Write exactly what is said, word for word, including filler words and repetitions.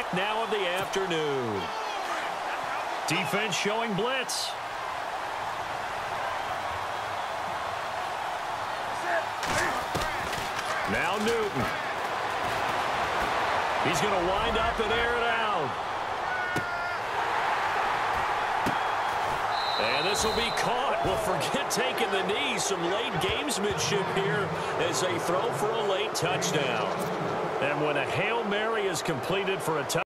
now of the afternoon. Defense showing blitz. Now Newton. He's going to wind up and air it out. And this will be caught. Well, forget taking the knee. Some late gamesmanship here as they throw for a late touchdown. And when a Hail Mary is completed for a touchdown,